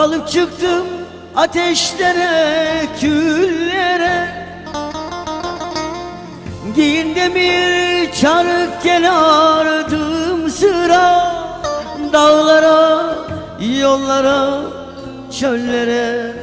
Dalıp çıktım ateşlere, küllere. Giyin demir çarık, gel ardım sıra. Dağlara, yollara, çöllere.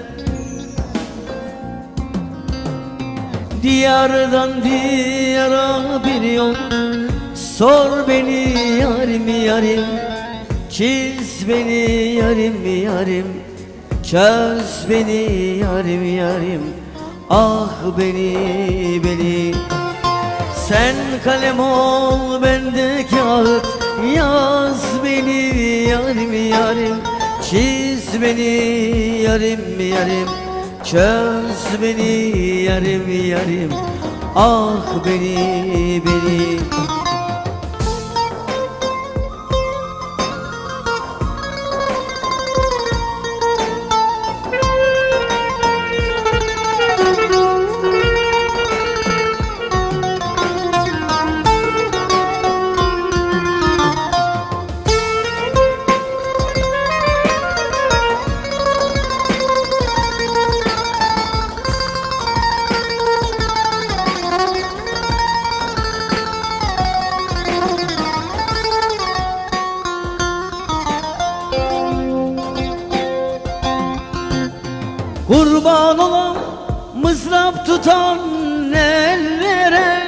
Diyardan diyara bir yol, sor beni yarim yarim. Çiz beni yarim yarim, çöz beni yarim yarim. Ah beni. Sen kalem ol, ben de kağıt, yaz beni yarim yarim. Çiz beni yarim yarim, çöz beni yarim yarim. Ah beni. Kurban olan mızrap tutan ellere,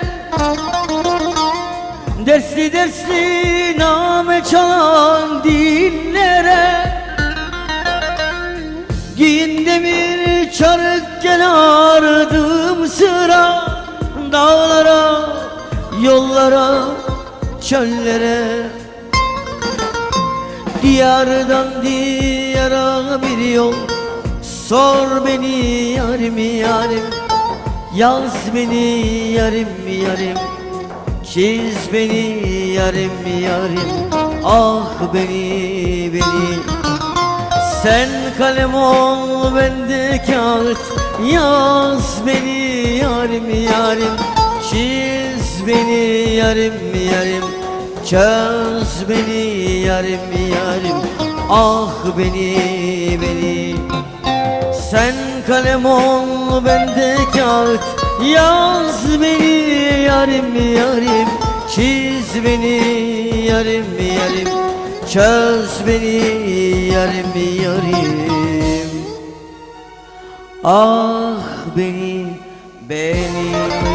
dersli name çalan dillere. Giyin demir çarık, gel ardım sıra. Dağlara, yollara, çöllere. Diyardan diyara bir yol, sor beni yarim yarim. Yaz beni yarim yarim, çiz beni yarim yarim. Ah beni. Sen kalem ol, ben de kağıt, yaz beni yarim yarim. Çiz beni yarim yarim, çöz beni yarim yarim. Ah beni. Sen kalem ol, ben de kağıt, yaz beni yarim yarim. Çiz beni yarim yarim, çöz beni yarim yarim. Ah beni.